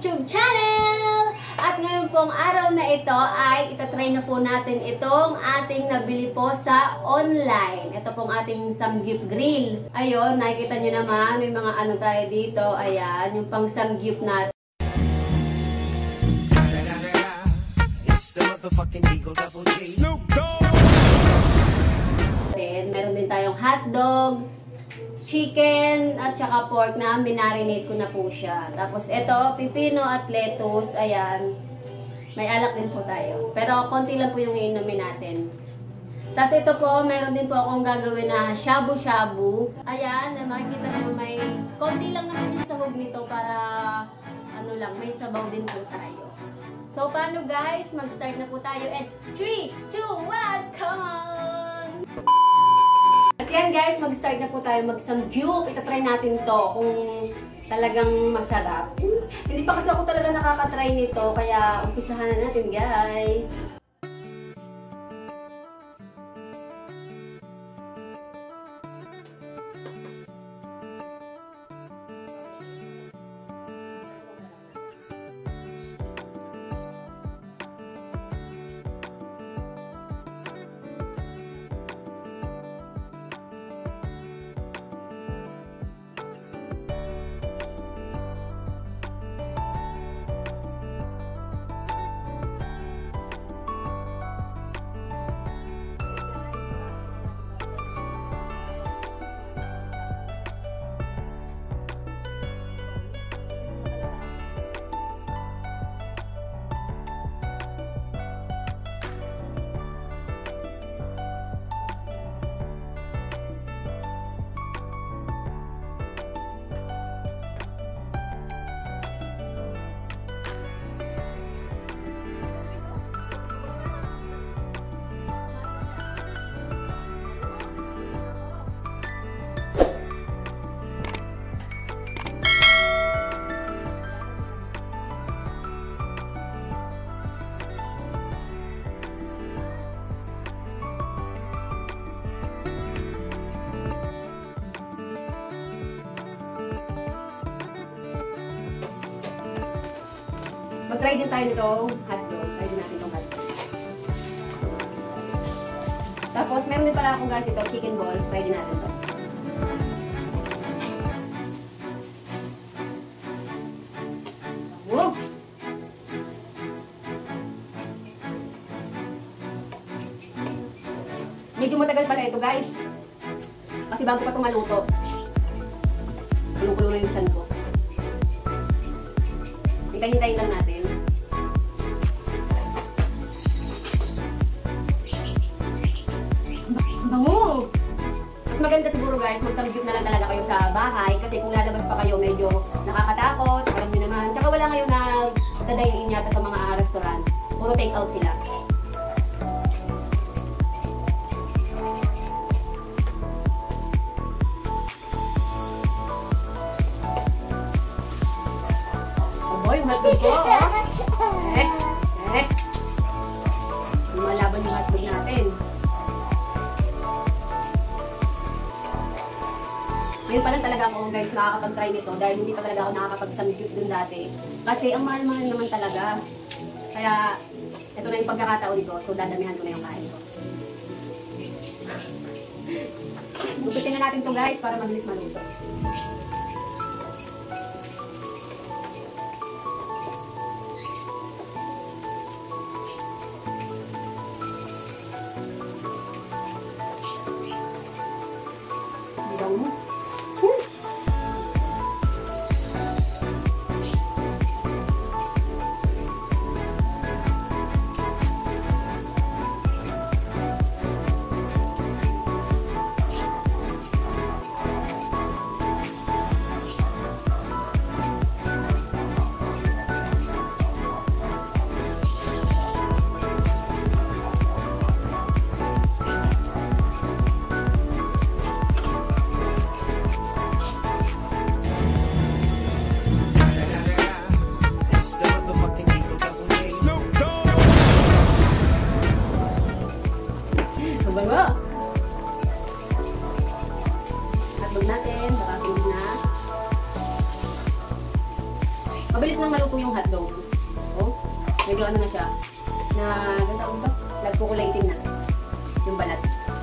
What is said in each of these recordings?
YouTube channel! At ngayon pong araw na ito ay itatry na po natin itong ating nabili po sa online. Ito pong ating samgyup grill. Ayun, nakikita nyo naman, may mga ano tayo dito. Ayan, yung pang samgyup natin. Meron din tayong hotdog, chicken at saka pork na minarinate ko na po siya. Tapos ito, pipino at lettuce. Ayan. May alak din po tayo. Pero konti lang po yung iinumin natin. Tapos ito po, meron din po akong gagawin na shabu-shabu. Ayan, makikita nyo may konti lang naman yung sahog nito para ano lang, may sabaw din po tayo. So, paano guys? Mag-start na po tayo. And 3, 2, 1, come on! At yan guys, mag-start na po tayo mag-samgyup. Itatry natin to kung talagang masarap. Hindi pa kasi ako talaga nakakatry nito, kaya umpisahan na natin guys. Mag-try din tayo nitong hotdog. Try din natin itong hotdog. Tapos, meron din pala akong guys ito, chicken balls. Try din natin ito. Woo! Medyo matagal pala ito guys. Kasi bago pa itong maluto. Kulong-kulo na yung tiyan ko. Hintayin lang natin. Bango! Mas maganda siguro guys, mag-samgyup na lang talaga kayo sa bahay kasi kung lalabas pa kayo medyo nakakatakot, alam nyo naman. Tsaka wala ngayon nagdadayin yata sa mga restaurant. Puro take out sila. Hotdog ko, lumalaban yung hotdog natin. Ngayon pa lang talaga ako guys makakapag-try nito dahil hindi pa talaga ako nakakapag-samgyup dun dati. Kasi ang mahal-mahal naman talaga. Kaya ito na yung pagkakataon ko, so dadamihan ko na yung kain ko. Gupitin na natin to guys para mabilis maluto. ano na siya, na ganda ko ito, nagkukulay itim na yung balat.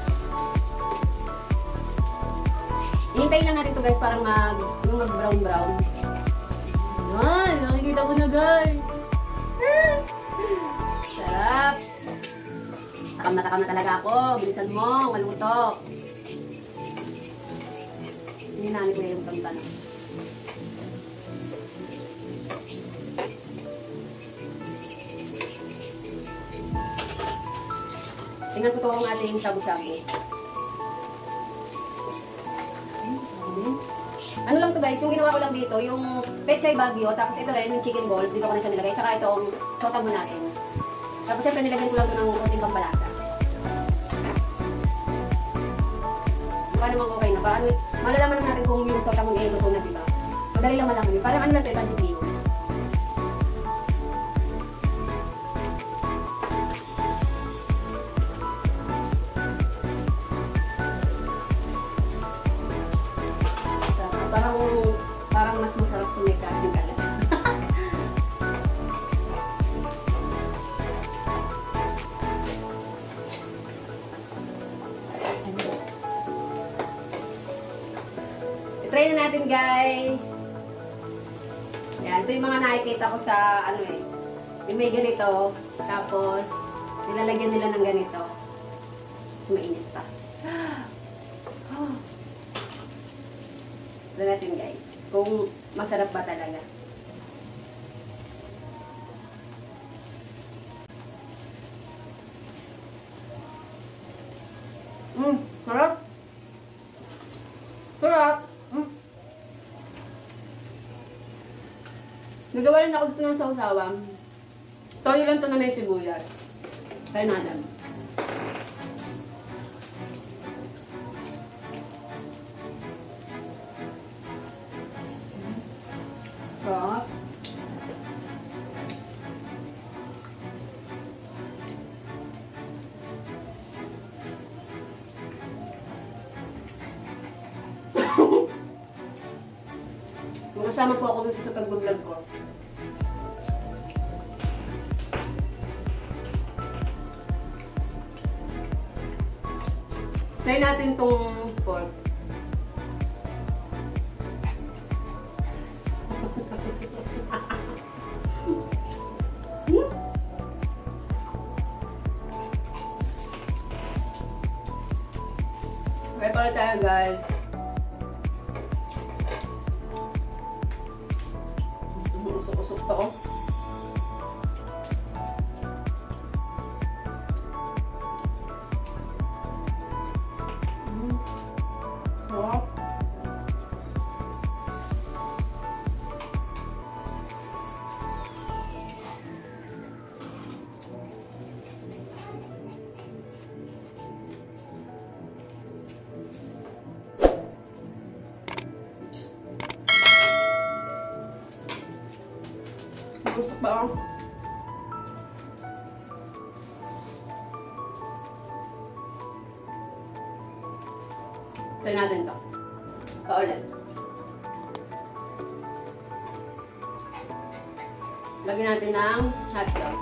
Ihintayin lang natin ito guys para mag-brown-brown. Ay, nakikita ko na guys. Sarap. Takam na talaga ako. Bilisan mo, maluto. Hinanip ko na yung sampan. Tingnan ko ito ang ating shabu-shabu. Ano lang to guys, yung ginawa ko lang dito, yung pechay bagyo, tapos ito rin, yung chicken balls, dito ko na siya nilagay, tsaka itong sotamo natin. Tapos syempre nilagyan ko lang ito ng konting pampalasa. Paano naman okay na? Paano, malalaman naman natin kung yung sotamo ay luto na, diba? Madali lang malaman. Parang ano lang ito, pancit bihon. Parang mas masarap kung may kanin kalat. I-try na natin guys. Yan, ito yung mga nakikita ko sa ano eh. Yung may ganito, tapos nilalagyan nila ng ganito. Tapos mainit pa. Ito natin guys. Kung masarap ba talaga. Sarap. Sarap. Nagawa rin ako dito ng sausawan. Toyo lang ito na may sibuyas. Kaya natin. Sarap. Kasama po ako dito sa pag-vlog ko. Try natin itong pork. Okay pala tayo guys. Usok-usok pa oh. Sarap. Usok ba oh? Try natin ito. Paulit. Lagyan natin ng hotdog.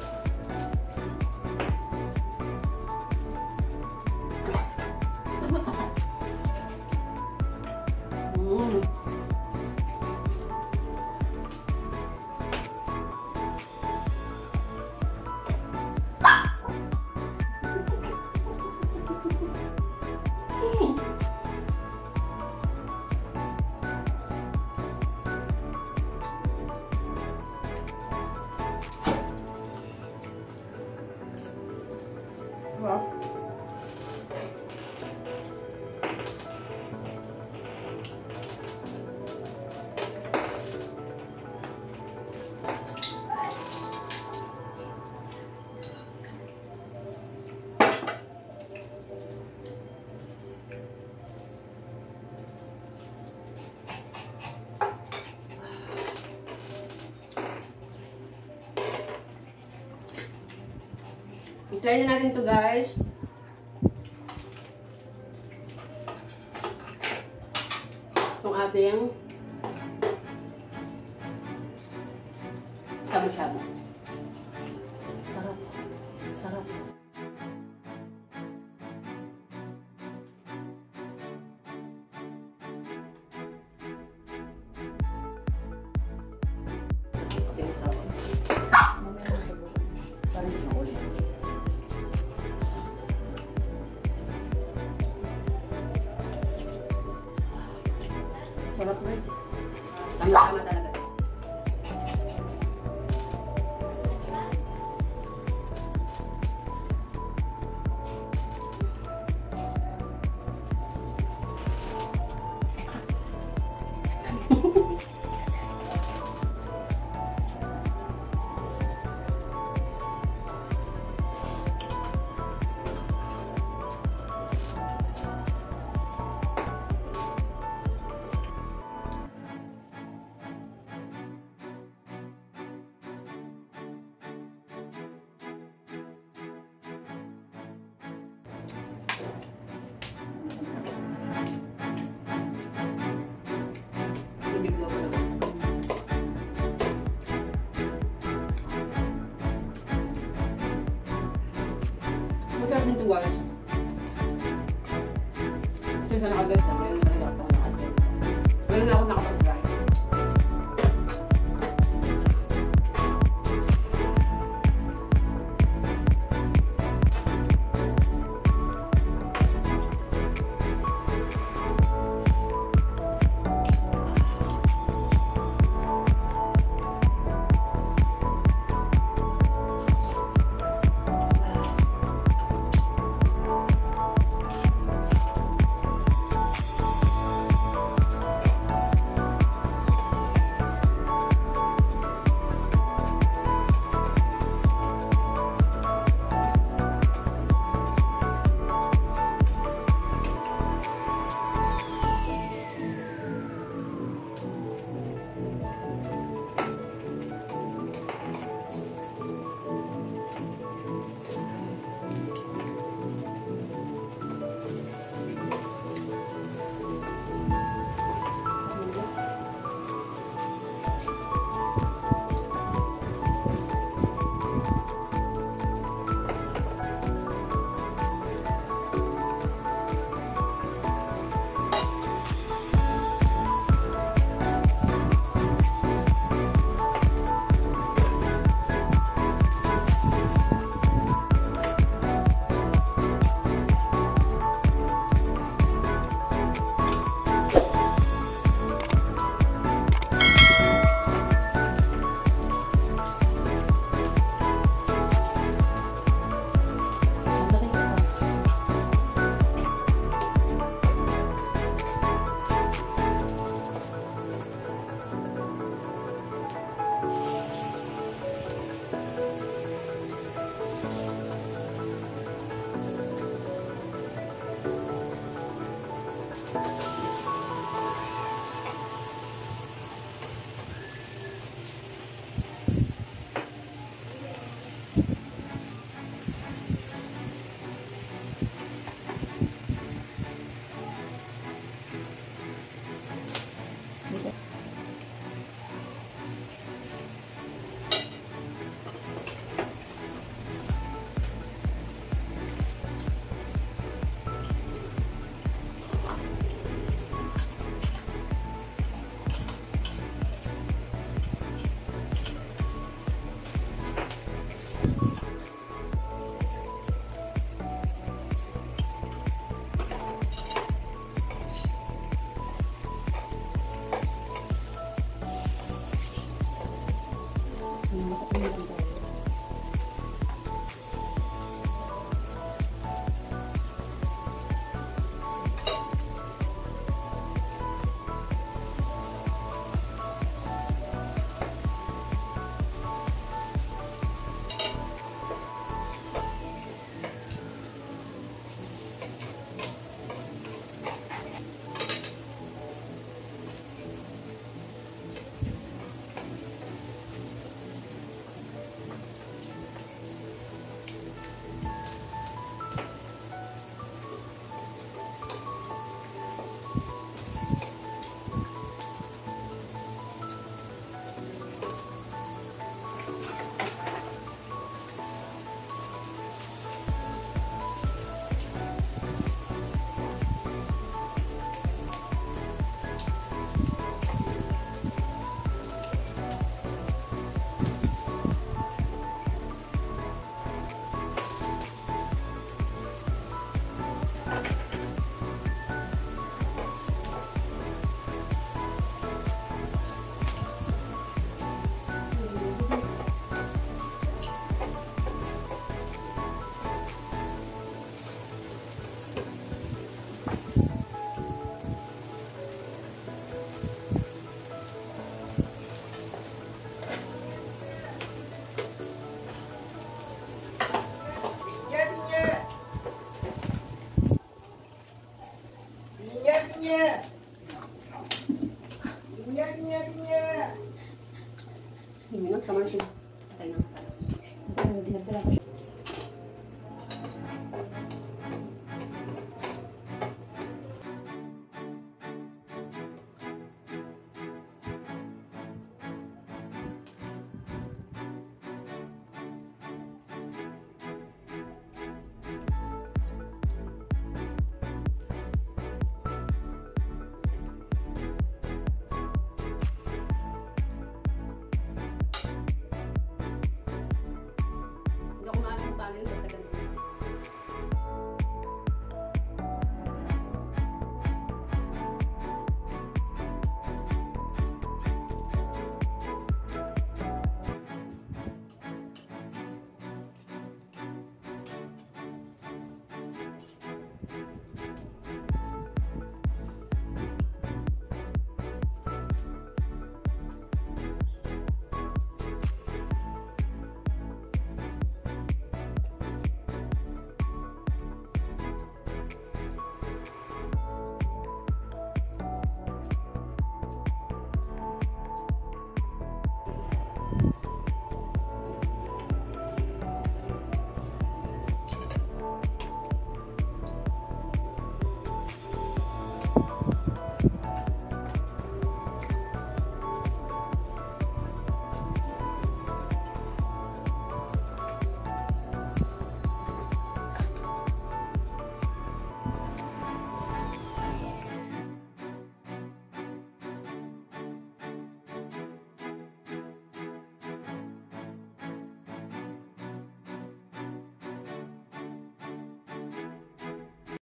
Wow. Try na natin to guys. Itong ating shabu-shabu. Masarap din ito guys. Ito siya nakagas na. Ngayon talaga ako nakagas. Ngayon na ako nakapag-try. Minot naman siya. Patay na pala. Kasi dinagdala ko siya.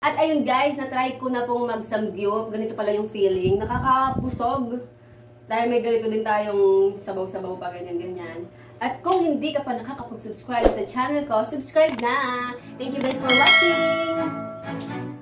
At ayun guys, na-try ko na pong mag-samgyup. Ganito pala yung feeling. Nakakabusog. Dahil may ganito din tayong sabaw-sabaw pa, ganyan-ganyan. At kung hindi ka pa nakakapag-subscribe sa channel ko, subscribe na! Thank you guys for watching!